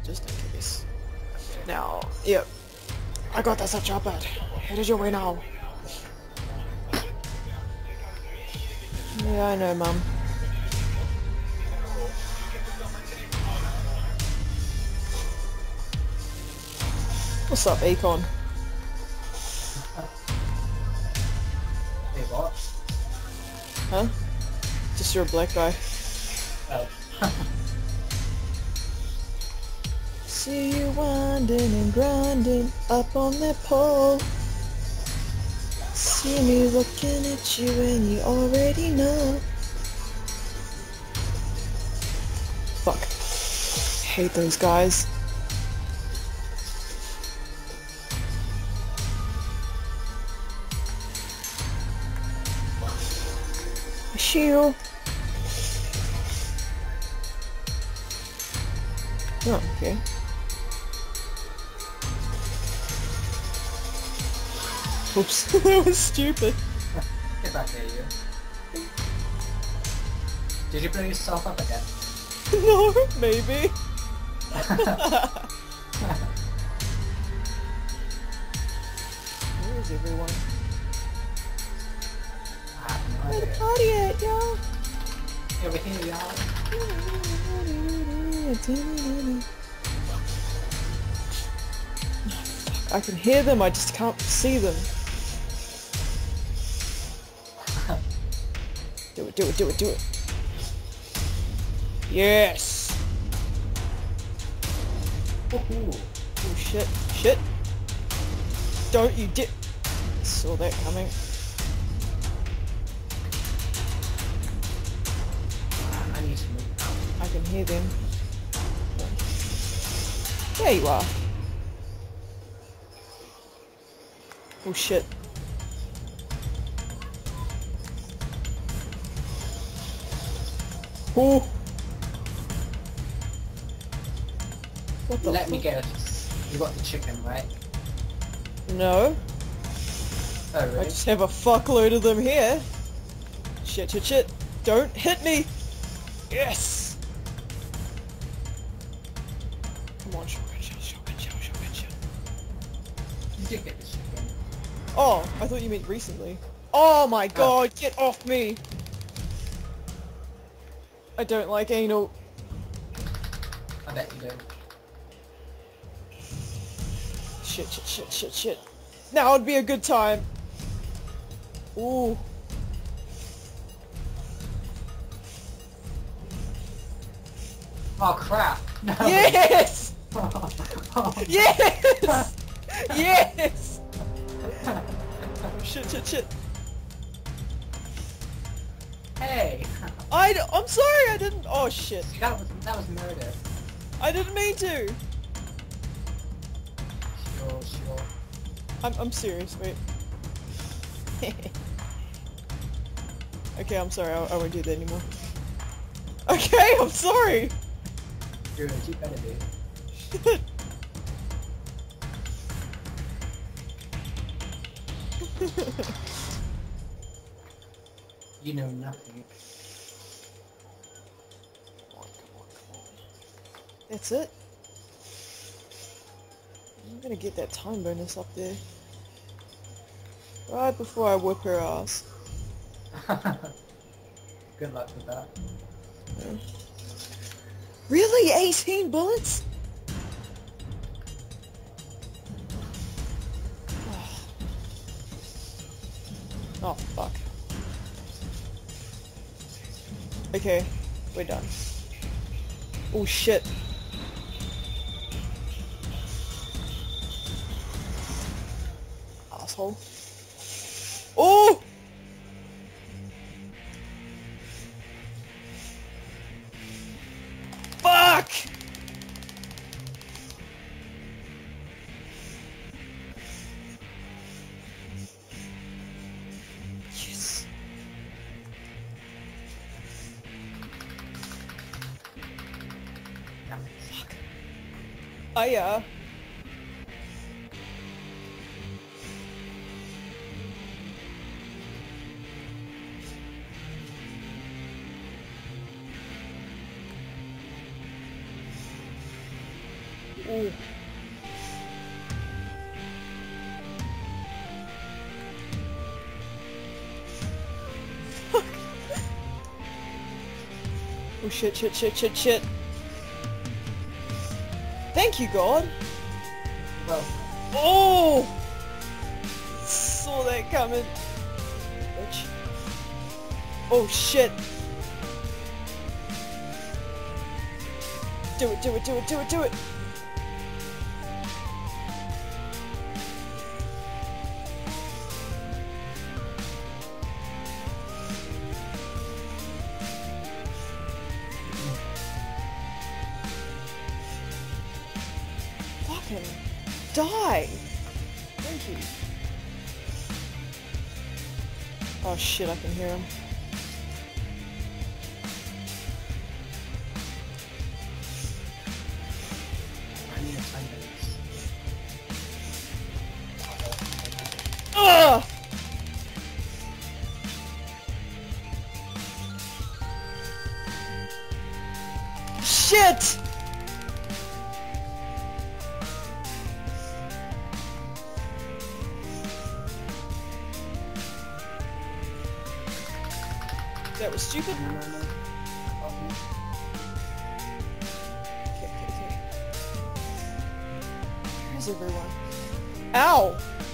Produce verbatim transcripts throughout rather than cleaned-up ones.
just in case. Now, yep. I got that such bad. It is your way now. Yeah, I know, Mum. What's up, Akon? Hey, what? Huh? Just you're a black guy. Oh. See you winding and grinding up on that pole. See me looking at you and you already know. Fuck. Hate those guys. Shield. Oh, okay. Oops, that was stupid. Get back here, you. Did you blow yourself up again? No, maybe. Where is everyone? I have no Where the idea. party at, y'all? Over here, y'all. I can hear them, I just can't see them. Do it, do it, do it, do it. Yes! Woohoo. Oh shit, shit. Don't you dip. Saw that coming. I need to move. I can hear them. There you are. Oh shit. Oh! What the Let fuck? me guess. You got the chicken, right? No. Oh, I really? just have a fuckload of them here. Shit, shit, shit. Don't hit me! Yes! Come on, shotgun shell, shotgun shell, shotgun shell. You did get the chicken. Oh, I thought you meant recently. Oh my god, get off me! I don't like anal. I bet you do. Shit, shit, shit, shit, shit. Now would be a good time. Ooh. Oh crap! No. Yes! Yes! Yes! Oh, shit, shit, shit. Hey! I d I'm sorry, I didn't- oh shit. See, that was that was murder. I didn't mean to. Sure, sure. I'm, I'm serious, wait. Okay, I'm sorry, I, I won't do that anymore. Okay, I'm sorry! Dude, you better be. You know nothing. Come on, come on, come on. That's it? I'm gonna get that time bonus up there. Right before I whip her ass. Good luck with that. Yeah. Really? eighteen bullets? Oh, fuck. Okay, we're done. Oh shit. Asshole. Oh! Fuck! Yes. Fuck. Oh yeah. Ooh. Oh shit, shit, shit, shit, shit. Thank you, God. Well, Oh! Saw that coming. Bitch. Oh shit. Do it, do it, do it, do it, do it. Fucking die. Thank you. Oh shit, I can hear him. I need a ten minutes. Ugh! Shit! That was stupid. No, no, no. Oh, Okay, okay, okay. Where's everyone? Ow!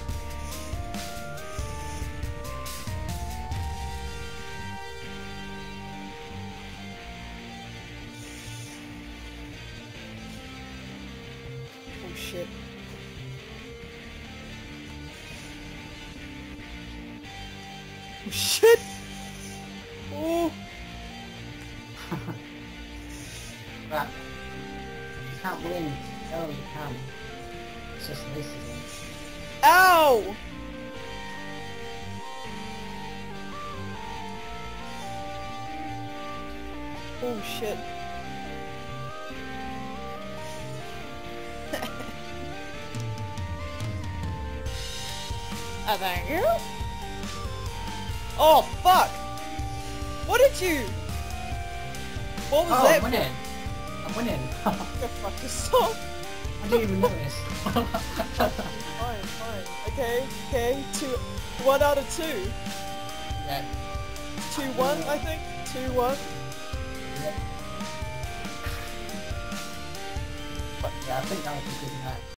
Oh shit. Oh shit! Oh! Right. You can't win. Oh, you can. It's just racism. Ow! Oh shit. Oh, thank you. Oh fuck! What did you? What was Oh, that? I'm winning. I'm winning. Go fuck yourself. I didn't even notice. Fine, fine. Okay, okay. Two, one out of two. Yeah. Two, one, I think. Two, one. Yeah. But yeah, I think that was a good match.